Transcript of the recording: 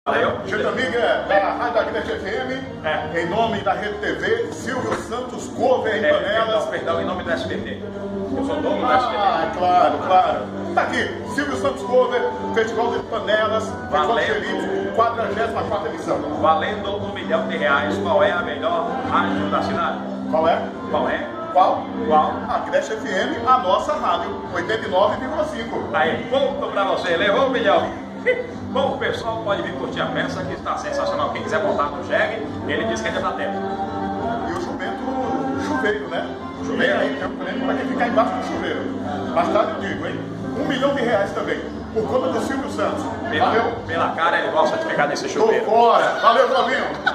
Valeu. Gente amiga da Rádio Agreste FM, em nome da Rede TV, Silvio Santos Cover em Panelas. Perdão, em nome do SBT. Eu sou dono do SBT. Ah, claro. Tá aqui, Silvio Santos Cover, Festival de Panelas, Festival de Xerife, 44ª edição. Valendo R$1 milhão. Qual é a melhor rádio da cidade? Qual é? Qual? Agreste FM, a nossa rádio, 89,5. Aí, ponto pra você, levou R$1 milhão. Bom, o pessoal pode vir curtir a peça, que está sensacional. Quem quiser montar no jegue, ele diz que é de plateia. E o jumento chuveiro, né? Chuveiro? Aí, tem um prêmio para quem ficar embaixo do chuveiro. Mais tarde eu digo, hein? R$1 milhão também, por conta do Silvio Santos. Pela cara, ele gosta de ficar nesse chuveiro. Tô fora! Valeu, Flavinho!